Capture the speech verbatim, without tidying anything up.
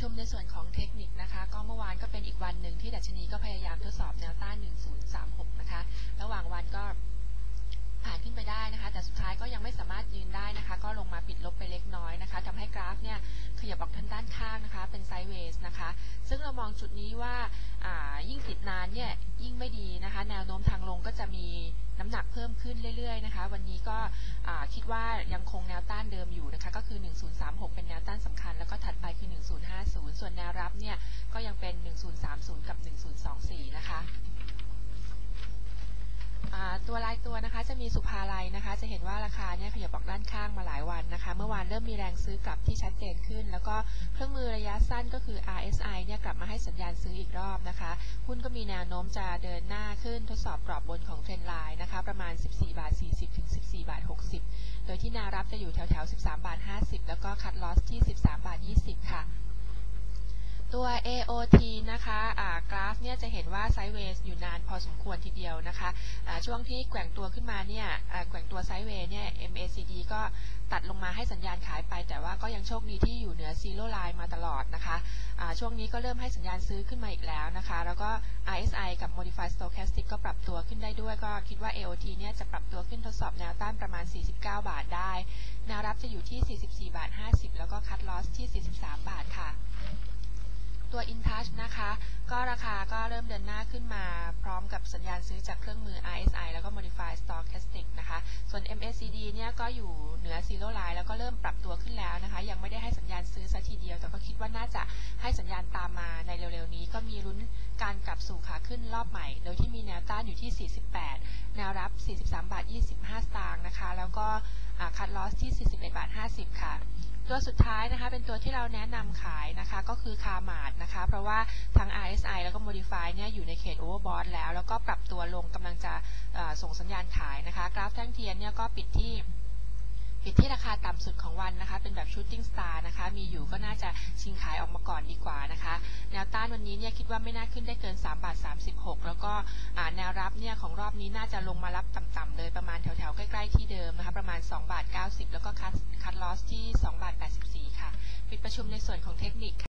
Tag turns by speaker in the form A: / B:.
A: ชุมในส่วนของเทคนิคนะคะก็เมื่อวานก็เป็นอีกวันหนึ่งที่ดัชนีก็พยายามทดสอบแนวต้านหนึ่งศูนย์สามหกนะคะระหว่างวันก็ผ่านขึ้นไปได้นะคะแต่สุดท้ายก็ยังไม่สามารถยืนได้นะคะก็ลงมาปิดลบไปเล็กน้อยนะคะทำให้กราฟเนี่ยขยับออกทางด้านข้างนะคะเป็นไซด์เวย์นะคะซึ่งเรามองจุดนี้ว่ายิ่งติดนานเนี่ยยิ่งไม่ดีนะคะแนวโน้มทางลงก็จะมีน้ำหนักเพิ่มขึ้นเรื่อยๆนะคะวันนี้ก็คิดว่ายังคงแนวต้านเดิมอยู่นะคะก็คือหนึ่งศูนย์สามหกเป็นแนวต้านสำคัญแล้วก็ถัดไปคือหนึ่งศูนย์ห้าศูนย์ส่วนแนวรับเนี่ยก็ยังเป็นหนึ่งศูนย์สามศูนย์กับหนึ่งศูนย์สองสี่นะคะตัวรายตัวนะคะจะมีสุภาลัยนะคะจะเห็นว่าราคาเนี่ยขยับออกด้านข้างมาหลายวันนะคะเมื่อวานเริ่มมีแรงซื้อกลับที่ชัดเจนขึ้นแล้วก็เครื่องมือระยะสั้นก็คือ อาร์ เอส ไอ เนี่ยกลับมาให้สัญญาณซื้ออีกรอบนะคะหุ้นก็มีแนวโน้มจะเดินหน้าขึ้นทดสอบกรอบบนของเทรนด์ไลน์นะคะประมาณสิบสี่บาทสี่สิบถึงสิบสี่บาทหกสิบโดยที่แนวรับจะอยู่แถวๆสิบสามบาทห้าสิบแล้วก็คัทลอสที่สิบสามบาทยี่สิบค่ะตัว เอ โอ ที นะคะกราฟเนี่ยจะเห็นว่าไซด์เวย์อยู่นานพอสมควรทีเดียวนะคะช่วงที่แกว่งตัวขึ้นมาเนี่ยแกว่งตัวไซด์เวย์เนี่ย เอ็ม เอ ซี ดี ก็ตัดลงมาให้สัญญาณขายไปแต่ว่าก็ยังโชคดีที่อยู่เหนือซีโร่ไลน์มาตลอดนะคะช่วงนี้ก็เริ่มให้สัญญาณซื้อขึ้นมาอีกแล้วนะคะแล้วก็ อาร์ เอส ไอ กับ Modified Stochastic ก็ปรับตัวขึ้นได้ด้วยก็คิดว่า เอ โอ ที เนี่ยจะปรับตัวขึ้นทดสอบแนวต้านประมาณสี่สิบเก้าบาทได้แนวรับจะอยู่ที่สี่สิบสี่บาทห้าสิบแล้วก็คัทลอสที่สี่สิบสามบาทค่ะตัว InTouch นะคะก็ราคาก็เริ่มเดินหน้าขึ้นมาพร้อมกับสัญญาณซื้อจากเครื่องมือ อาร์ เอส ไอ แล้วก็ Modified Stochastic นะคะส่วน เอ็ม เอ ซี ดี เนี่ยก็อยู่เหนือ Zero Line แล้วก็เริ่มปรับตัวขึ้นแล้วนะคะยังไม่ได้ให้สัญญาณซื้อซะทีเดียวแต่ก็คิดว่าน่าจะให้สัญญาณตามมาในเร็วๆนี้ก็มีลุ้นการกลับสู่ขาขึ้นรอบใหม่โดยที่มีแนวต้านอยู่ที่สี่สิบแปดแนวรับสี่สิบสามบาทยี่สิบห้าสตางค์นะคะแล้วก็คัทลอสที่สี่สิบเอ็ดบาทห้าสิบค่ะตัวสุดท้ายนะคะเป็นตัวที่เราแนะนำขายนะคะก็คือคาร์มาร์ทนะคะเพราะว่าทั้ง อาร์ เอส ไอ แล้วก็ Modify เนี่ยอยู่ในเขต Overbought แล้วแล้วก็ปรับตัวลงกำลังจะส่งสัญญาณขายนะคะกราฟแท่งเทียนเนี่ยก็ปิดที่ปิดที่ราคาต่ำสุดของวันนะคะเป็นแบบ Shooting Star นะคะมีอยู่ก็น่าจะชิงขายออกมาก่อนดีกว่านะคะแนวต้านวันนี้เนี่ยคิดว่าไม่น่าขึ้นได้เกินสามบาทสามสิบหกแล้วก็แนวรับเนี่ยของรอบนี้น่าจะลงมารับต่ำๆเลยประมาณแถวๆใกล้ๆที่เดิมนะคะประมาณสองบาทเก้าสิบแล้วก็คัทคัทลอสที่สองบาทแปดสิบสี่ค่ะปิดประชุมในส่วนของเทคนิค